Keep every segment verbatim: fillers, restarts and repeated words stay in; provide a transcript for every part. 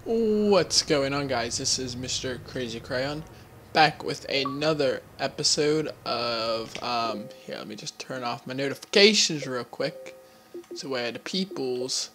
What's going on, guys? This is Mister Crazy Crayon back with another episode of um here, let me just turn off my notifications real quick so where the peoples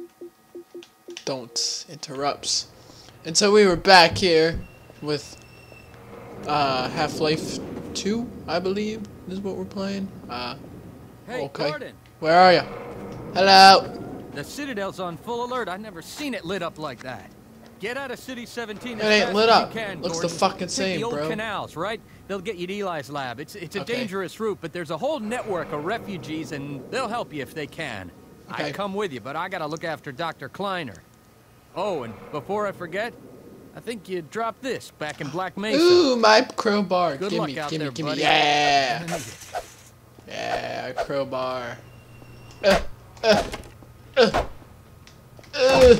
don't interrupt. And so we were back here with uh Half-Life two, I believe is what we're playing. Uh Hey, okay. Gordon. Where are you? Hello. The Citadel's on full alert. I've never seen it lit up like that. Get out of City seventeen It as ain't fast lit as up. you can, Looks the Gordon. fucking Take same, the old bro. canals, right? They'll get you to Eli's lab. It's it's a Okay. dangerous route, but there's a whole network of refugees, and they'll help you if they can. Okay. I'd come with you, but I gotta look after Doctor Kleiner. Oh, and before I forget, I think you dropped this back in Black Mesa. Ooh, my crowbar. Good Gimme, luck out gimme, there, gimme. buddy. Yeah. Yeah, crowbar. Uh, uh, uh, uh.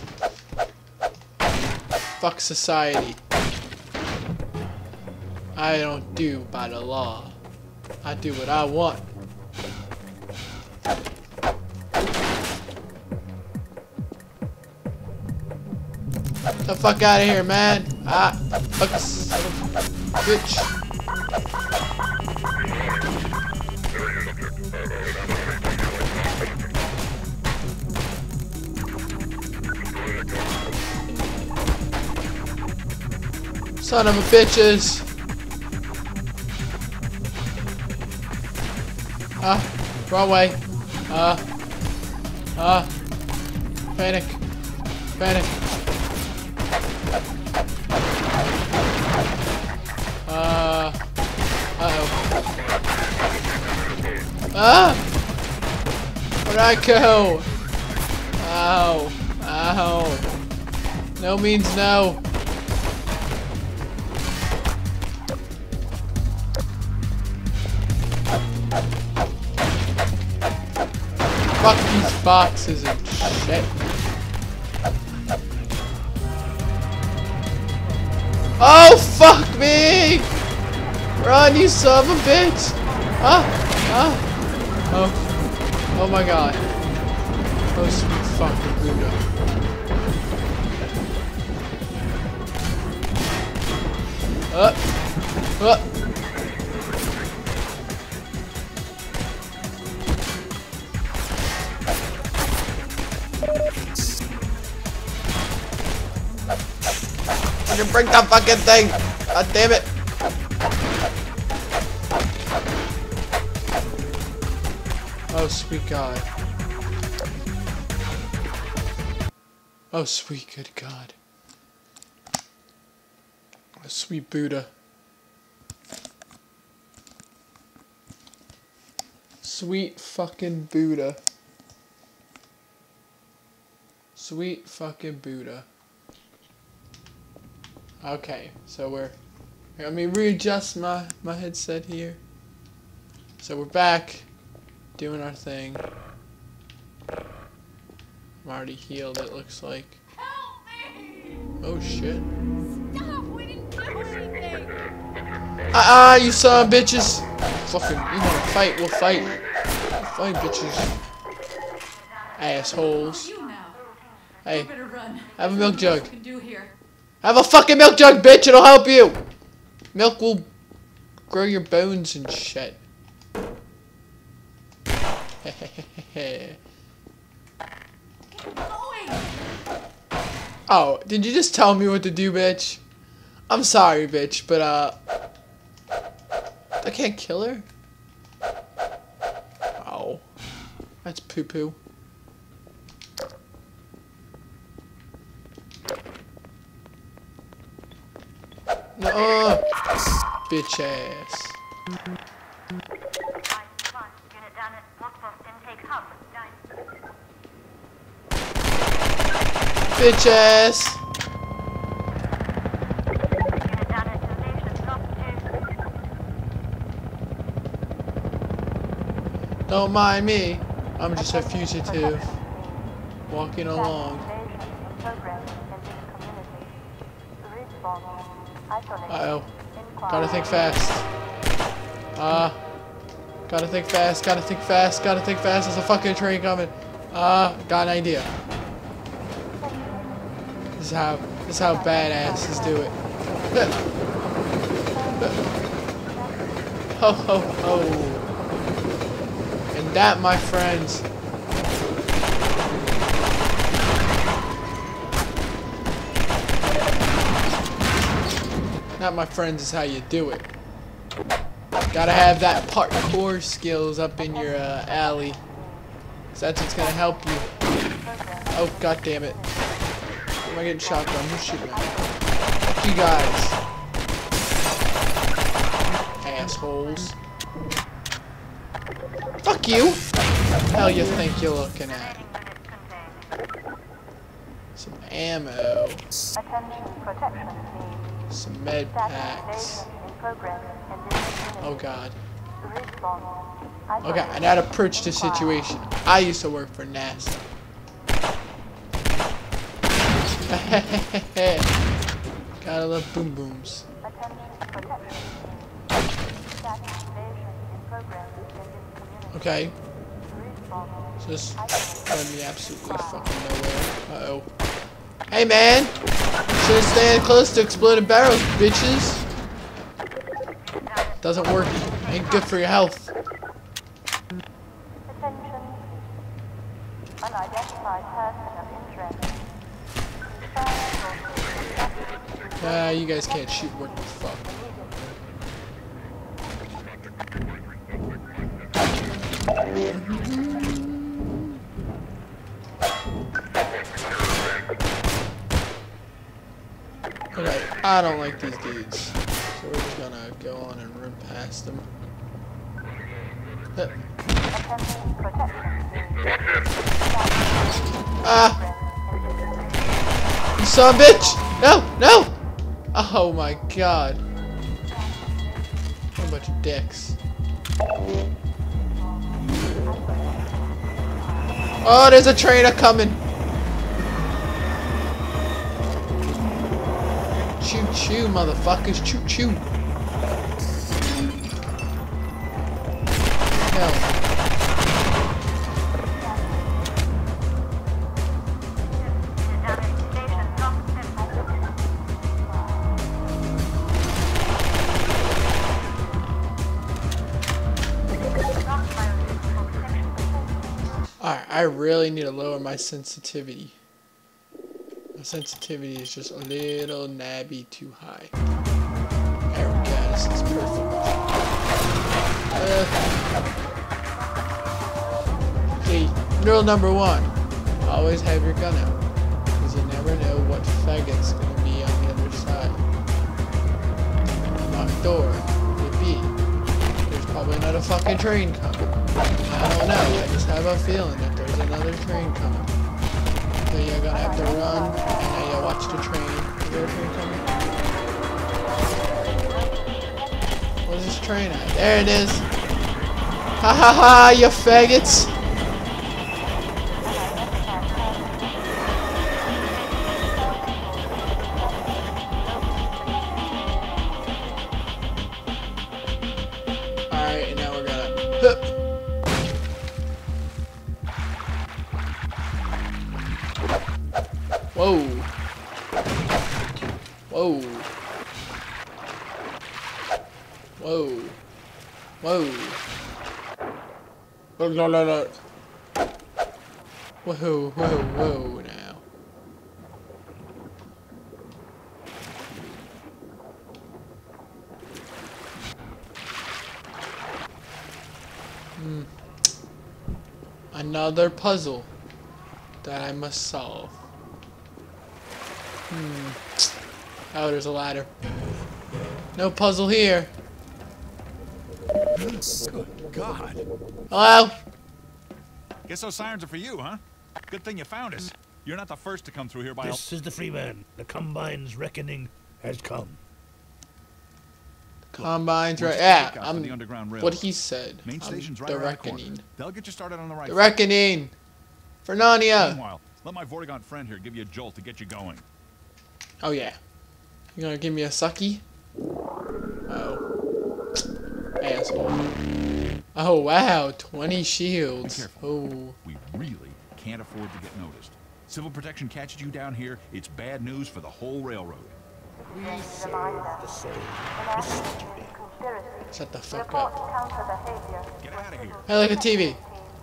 Fuck society. I don't do by the law. I do what I want. The fuck out of here, man. Ah, fuck, bitch. Son of a bitches. Ah, wrong way. Ah, ah, panic, panic. Uh, uh-oh. Ah! Where'd I go? Ow, ow. No means no. Fuck these boxes and shit. Oh, fuck me! Run, you son of a bitch! Ah! Ah! Oh. Oh my god. Oh, sweet fucking Buddha. Up! Up! Fucking break that fucking thing! God damn it! Oh, sweet God. Oh, sweet good God. Oh, sweet Buddha. Sweet fucking Buddha. Sweet fucking Buddha. Okay, so we're, let me readjust my, my headset here. So we're back, doing our thing. I'm already healed, it looks like. Help me! Oh shit. Stop! We didn't do anything! Ah, ah, you son of bitches! Fucking, you wanna fight, we'll fight. We'll fight, bitches. Assholes. You now. Hey, You better run. have a milk jug. What we can do here? Have a fucking milk jug, bitch, it'll help you! Milk will grow your bones and shit. Get going! Oh, did you just tell me what to do, bitch? I'm sorry, bitch, but, uh... I can't kill her? Oh. That's poo-poo. No, uh, bitch ass. Bitch ass. Don't mind me. I'm just a fugitive walking along. Uh-oh. Gotta think fast. Uh, gotta think fast, gotta think fast, gotta think fast. There's a fucking train coming. Uh, got an idea. This is how this is how badasses do it. Ho ho ho. And that, my friends, that, my friends, is how you do it. Gotta have that parkour skills up in your uh, alley. Cause that's what's gonna help you. Oh, god damn it. Am I getting shotgun? Who's shooting at me? Fuck you guys. Assholes. Fuck you! Hell you think you're looking at? Some ammo. Some med packs. Oh god. Okay, I know how to approach the situation. I used to work for NASA. Gotta love boom booms. Okay. So this led me absolutely fucking nowhere. Uh oh. Hey man! Shouldn't stand close to exploding barrels, bitches! Doesn't work. Ain't good for your health. Ah, uh, you guys can't shoot worth the fuck. Okay, I don't like these dudes. So we're just gonna go on and run past them. Ah! You son of a bitch! No! No! Oh my god. What a bunch of dicks. Oh, there's a trainer coming! Choo choo, motherfuckers. Choo choo. Hell. Alright, I really need to lower my sensitivity. My sensitivity is just a little nabby too high. There we go, this is perfect. Uh, okay, rule number one. Always have your gun out. Because you never know what faggot's going to be on the other side. Locked door. Could be. There's probably another fucking train coming. I don't know, I just have a feeling that there's another train coming. So you're gonna have to run, and now you watch the train. Is there a train coming? Where's this train at? There it is! Ha ha ha, you faggots! Alright, and now we're gonna... Hup. Whoa. Whoa. Whoa. Whoa. No, no, no, no. Whoa, whoa, whoa now. Hmm. Another puzzle that I must solve. Hmm. Oh, there's a ladder. No puzzle here. Good God. Hello? Guess those sirens are for you, huh? Good thing you found us. You're not the first to come through here by... This is the Freeman. The Combine's reckoning has come. Combine's We're right. just Yeah, a pickup I'm for the Underground Railroad. what he said. Main I'm station's right the around the corner. reckoning. They'll get you started on the right The foot. reckoning. For Narnia. Meanwhile, let my Vortigaunt friend here give you a jolt to get you going. Oh yeah. You gonna give me a sucky? Oh. Asshole. Oh wow, twenty shields. Be careful. Oh. We really can't afford to get noticed. Civil Protection catches you down here, it's bad news for the whole railroad. We serve the same mystery. Shut the fuck up. Get out of here. I like a T V.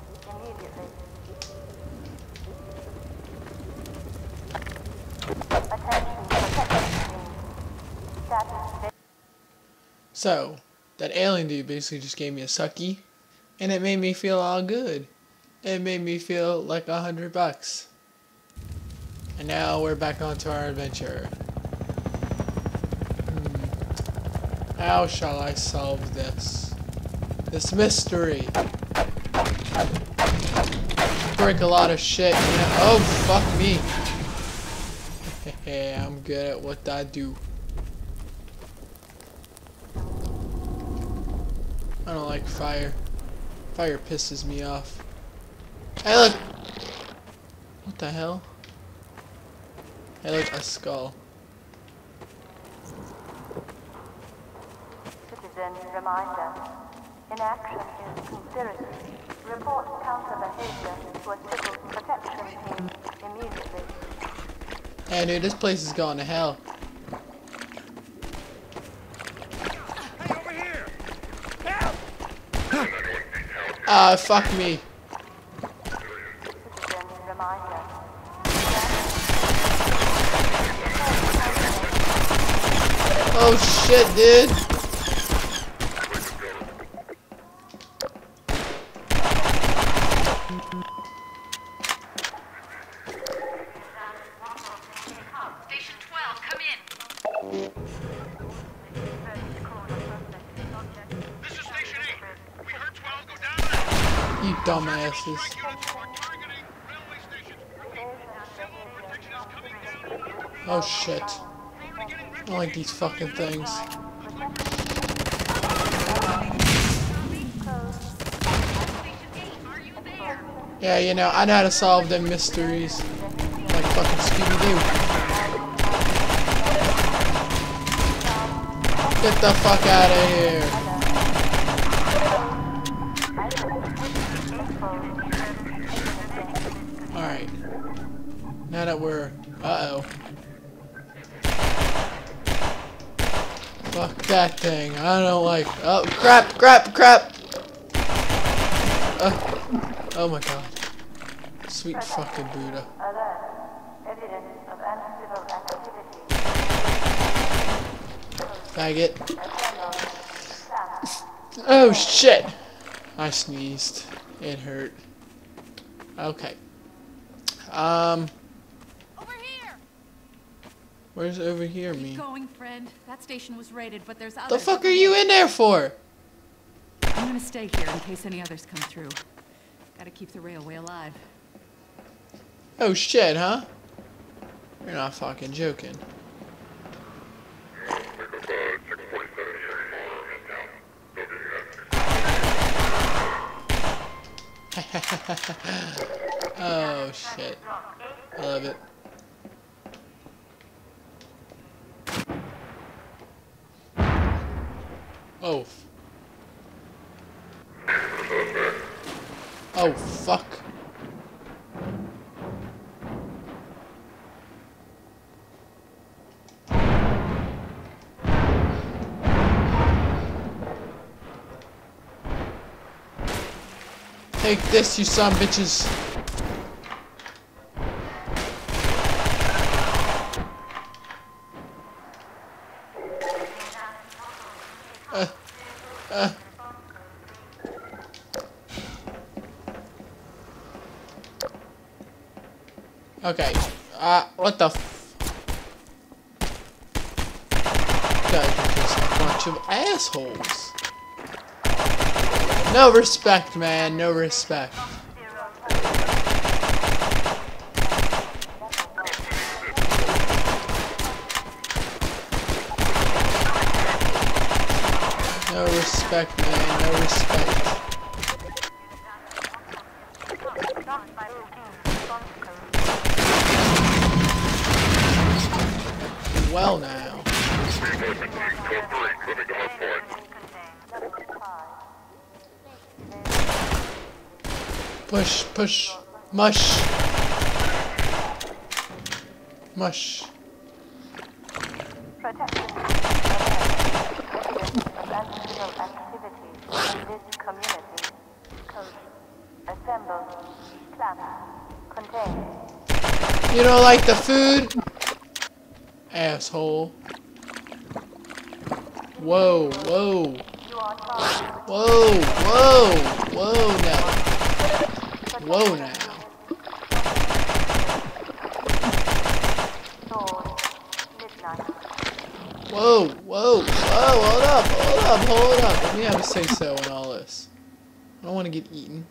So, that alien dude basically just gave me a sucky, and it made me feel all good. It made me feel like a hundred bucks. And now we're back onto our adventure. Hmm. How shall I solve this? This mystery. Break a lot of shit. You know? Oh, fuck me. Hey, I'm good at what I do. I don't like fire. Fire pisses me off. Hey, look! What the hell? Hey, look, a skull. Citizen reminder. Inaction is conspiracy. Report counter behavior to a civil protection team immediately. Hey, dude, this place is going to hell. Hey, over here! Ah, uh, fuck me. Citizen reminder. Oh shit, dude. Station twelve, come in. This is Station eight. We heard twelve go down there. You dumbasses. Units are targeting railway stations. Repeat, civil protection is coming down on the Oh shit. I don't like these fucking things. Yeah, you know, I know how to solve them mysteries. Like fucking Scooby-Doo. Get the fuck out of here. Alright. Now that we're... Uh-oh. Fuck that thing. I don't like... Oh, crap, crap, crap! Uh, oh my god. Sweet fucking Buddha. Alert. Evidence of uncivil activity. Faggot. Oh shit! I sneezed. It hurt. Okay. Um... Over here. Where's over here Keep mean? going, friend. That station was raided, but there's The others. fuck are you in there for? I'm gonna stay here in case any others come through. Gotta keep the railway alive. Oh shit, huh? You're not fucking joking. Oh shit. I love it. Oh. Oh fuck. Take this, you son of bitches. Uh, uh. Okay. Uh, what the f- You guys are just a bunch of assholes. No respect, man. No respect. No respect, man. No respect. Well now. Push, push, mush. Mush. Protection team evidence of anti-civil activities in this community. Code. Assemble. Clap. Contain. You don't like the food? Asshole. Whoa, whoa. You are charged. Whoa, whoa, whoa now. Whoa now. Sword. Midnight. Whoa, whoa, whoa, hold up, hold up, hold up. Let me have a say so in all this. I don't want to get eaten.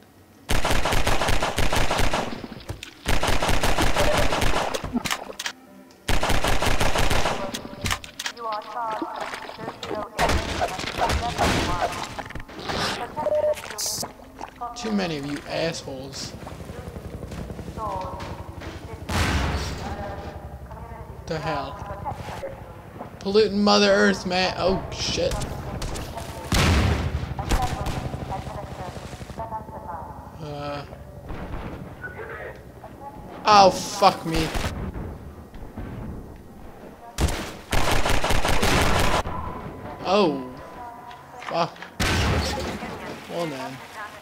You are charged. zero zero eight. Protection unit. Too many of you assholes. Sword. What the hell? Polluting Mother Earth, man. Oh, shit. Uh. Oh, fuck me. Oh. Fuck. Well, man.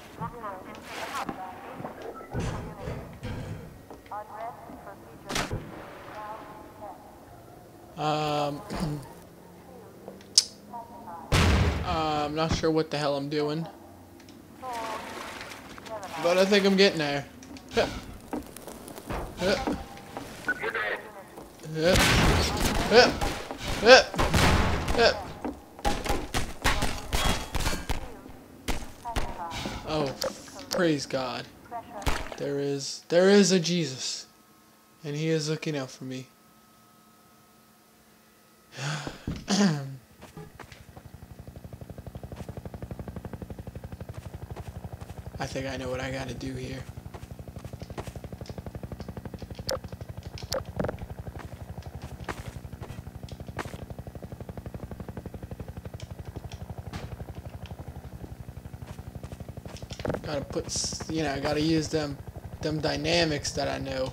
Um. uh, I'm not sure what the hell I'm doing. But I think I'm getting there. Hup. Hup. Hup. Hup. Hup. Hup. Oh, praise God. There is, there is a Jesus. And he is looking out for me. I think I know what I gotta do here. Gotta put, s- you know, I gotta use them, them dynamics that I know.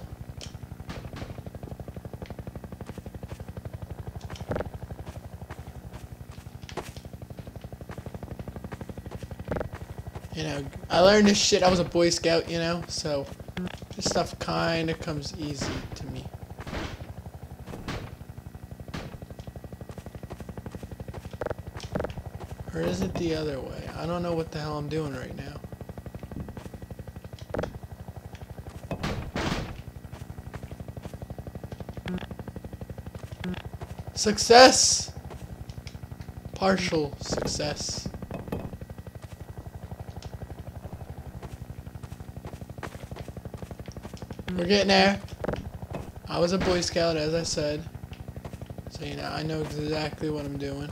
You know, I learned this shit. I was a Boy Scout, you know, so this stuff kind of comes easy to me. Or is it the other way? I don't know what the hell I'm doing right now. Success! Partial success. We're getting there. I was a Boy Scout, as I said. So, you know, I know exactly what I'm doing.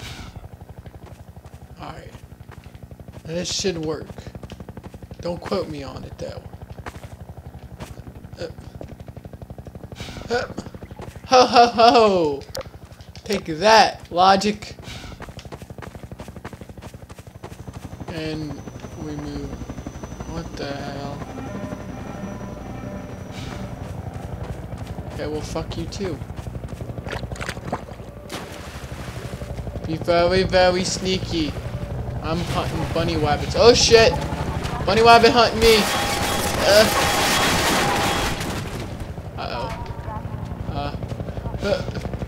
Alright. And this should work. Don't quote me on it, though. Up. Up. Ho ho ho! Take that, logic. And we move. What the hell? Okay, well, fuck you too. Be very, very sneaky. I'm hunting bunny rabbits. Oh shit! Bunny rabbit hunting me! Uh. Uh-oh. Uh. uh.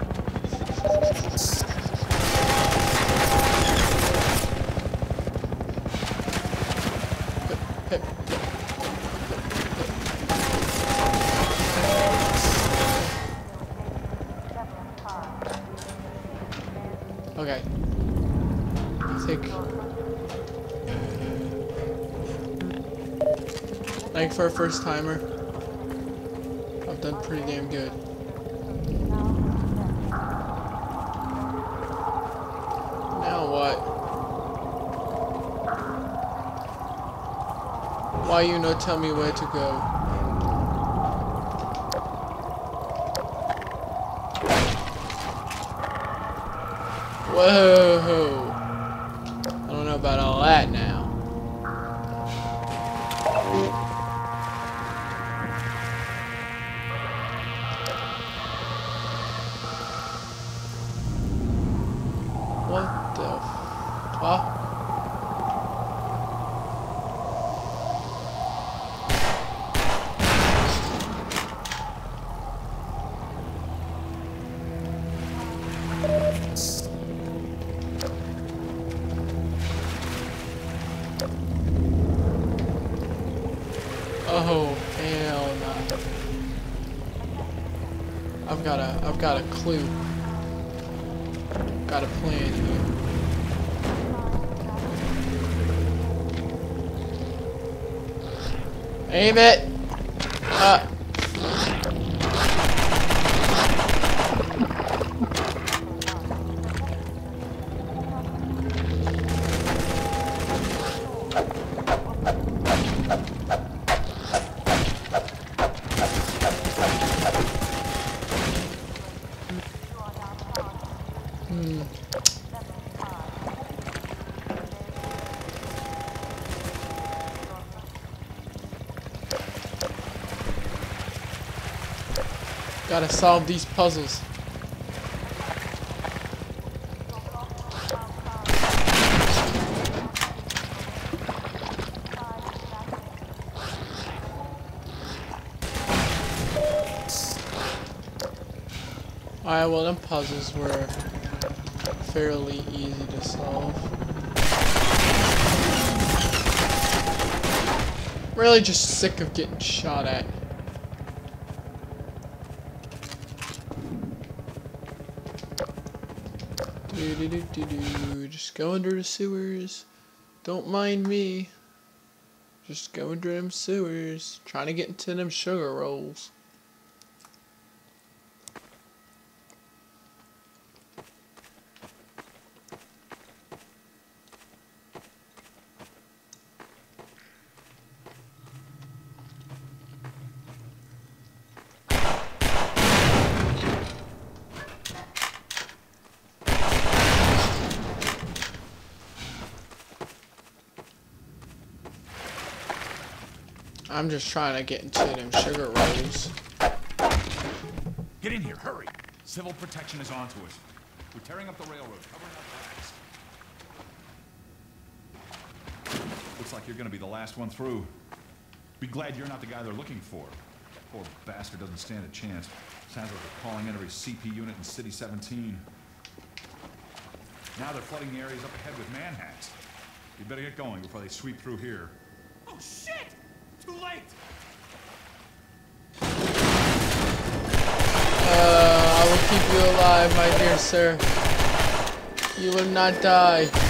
Okay. I think. Like for a first timer, I've done pretty damn good. Now what? Why you no tell me where to go? Whoa! I don't know about all that now. I've got a, I've got a clue. Got a plan here. Aim it! Uh. Hmm. Gotta solve these puzzles. Alright, well, them puzzles were fairly easy to solve. Really just sick of getting shot at. Do do do do do. Just go under the sewers. Don't mind me. Just go under them sewers. Trying to get into them sugar rolls. I'm just trying to get into them sugar rolls. Get in here, hurry! Civil protection is on to us. We're tearing up the railroad, covering up tracks. Looks like you're gonna be the last one through. Be glad you're not the guy they're looking for. Poor bastard doesn't stand a chance. Sounds like they're calling in every C P unit in City seventeen. Now they're flooding the areas up ahead with manhats. You better get going before they sweep through here. Oh shit! Too late! Uh, I will keep you alive, my dear sir. You will not die. That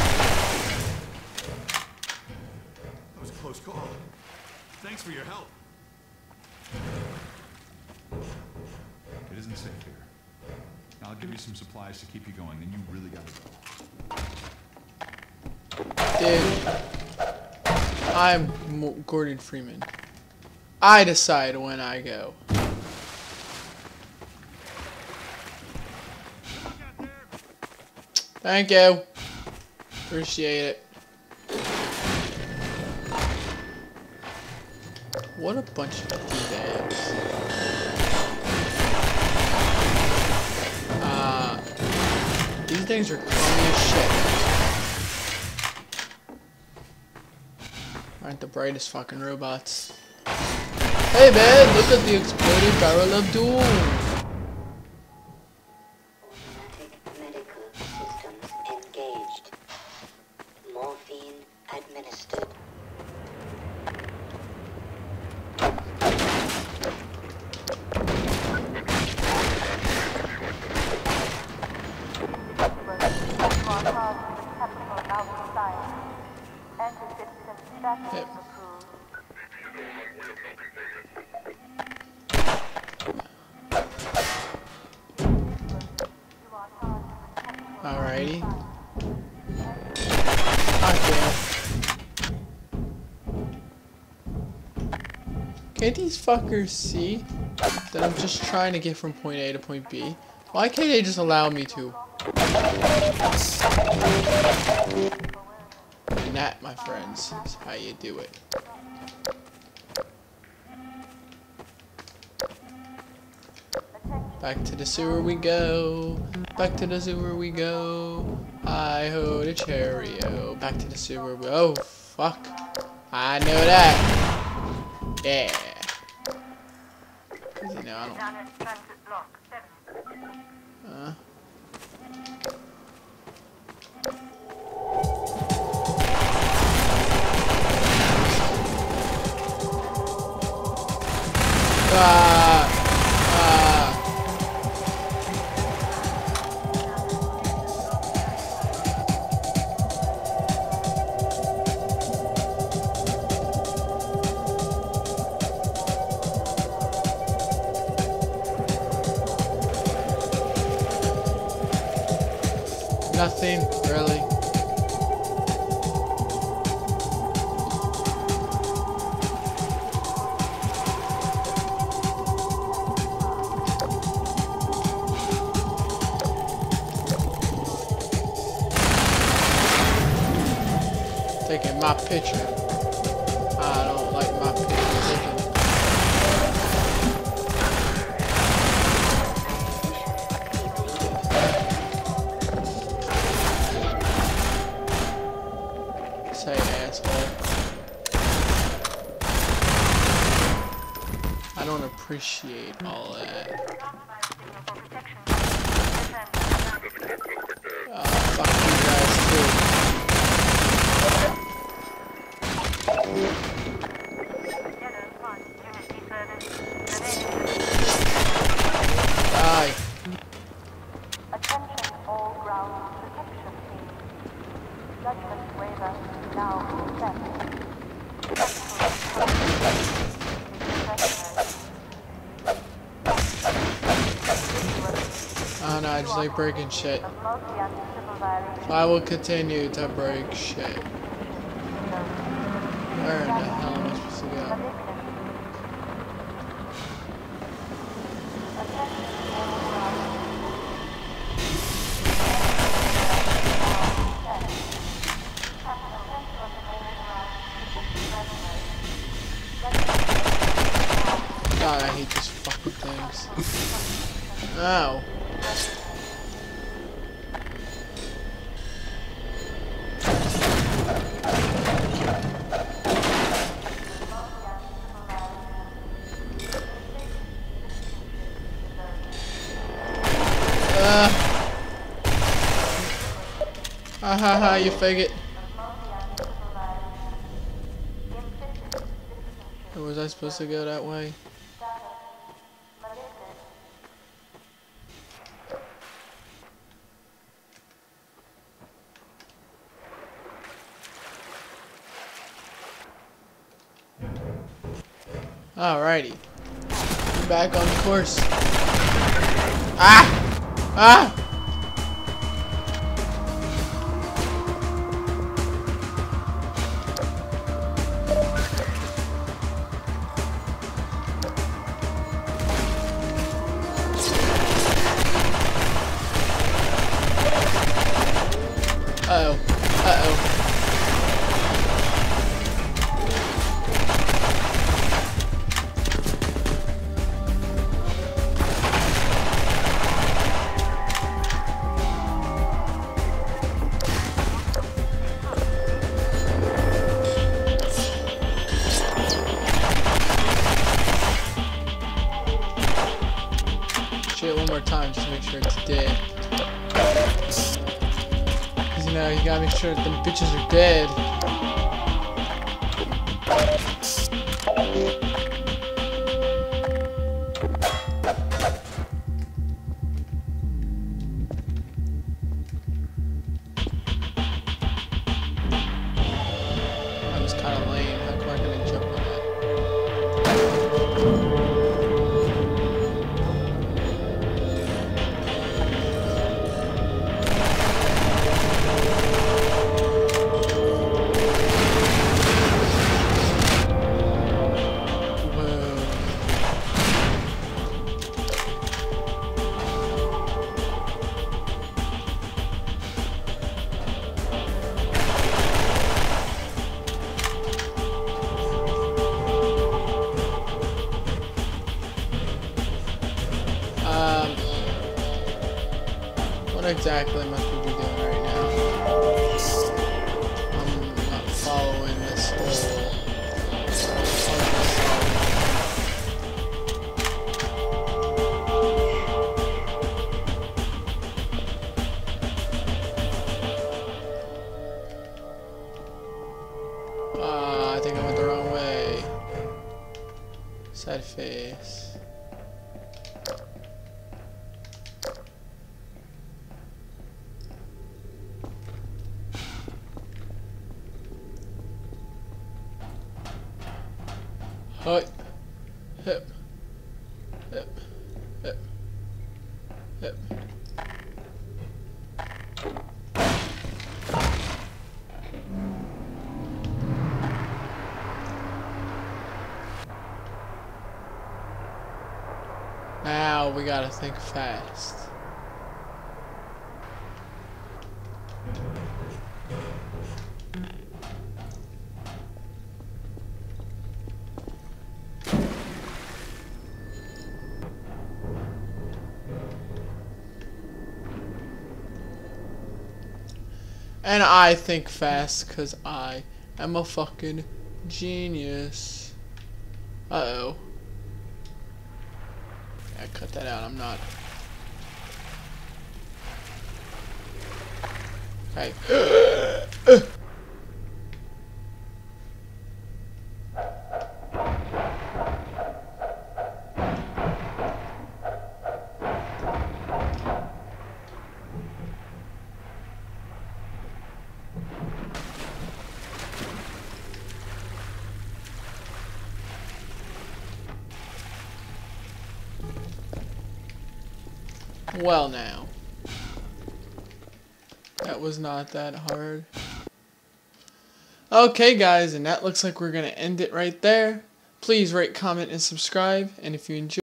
was a close call. Thanks for your help. It isn't safe here. I'll give you some supplies to keep you going, then you really gotta go. Dude. I'm Mo Gordon Freeman. I decide when I go. Thank you. Appreciate it. What a bunch of D-bags. Uh, these things are crummy as shit. Aren't the brightest fucking robots. Hey man, look at the exploding barrel of doom! Automatic medical systems engaged. Morphine administered. Yep. Alrighty. Okay. Can't these fuckers see that I'm just trying to get from point A to point B? Why can't they just allow me to? And that, my friends, is how you do it. Back to the sewer we go. Back to the sewer we go. I hold a Cheerio. Back to the sewer we Oh, fuck. I know that. Yeah. Cause you know, I don't. Uh. Ah. Ah. Nothing, really. Taking my picture. I don't like my picture taken. Say asshole. I don't appreciate all that. Uh, fuck you guys too. Die. Attention all ground protection teams. Judgment waiver now sent. Oh no, I just like breaking shit. I will continue to break shit. Where the hell am I supposed to go? God, I hate these fucking things. Ow. Uh. Ha ha ha, you faggot. Or was I supposed to go that way? Alrighty. I'm back on the course. Ah! Ah! Uh-oh. Uh-oh. Shit one more time just to make sure it's dead. Cause you know, you gotta make sure that them bitches are dead. That was kinda lame. How come I couldn't jump on that? Um, what exactly am I supposed to be doing right now? I'm not following this whole... Ah, I think I went the wrong way. Sad face. Hut. Hip. Hip. Hip. Hip. we gotta think fast. And I think fast because I am a fucking genius. Uh-oh. Yeah, cut that out. I'm not. Okay. Well now, that was not that hard. Okay guys, and that looks like we're going to end it right there. Please rate, comment, and subscribe, and if you enjoy